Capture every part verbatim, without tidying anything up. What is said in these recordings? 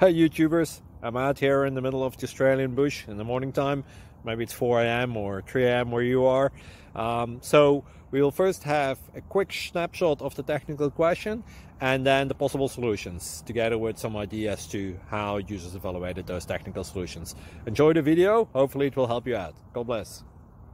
Hey YouTubers, I'm out here in the middle of the Australian bush in the morning time. Maybe it's four A M or three A M where you are. Um, so we'll first have a quick snapshot of the technical question and then the possible solutions, together with some ideas to how users evaluated those technical solutions. Enjoy the video, hopefully it will help you out. God bless.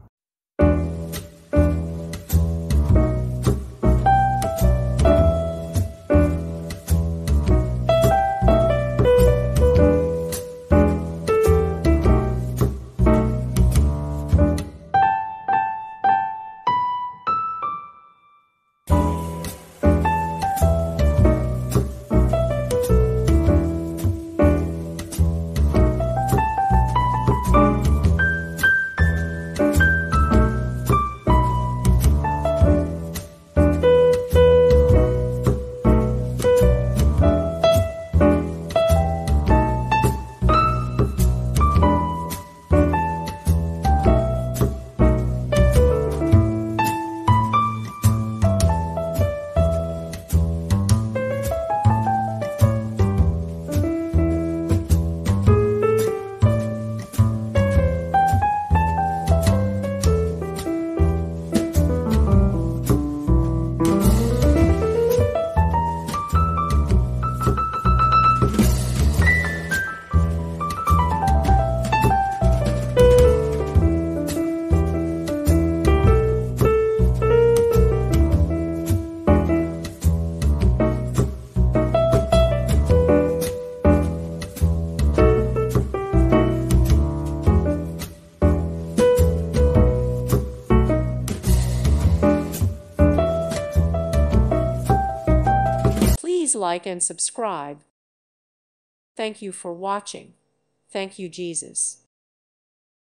Please like and subscribe. Thank you for watching. Thank you, Jesus.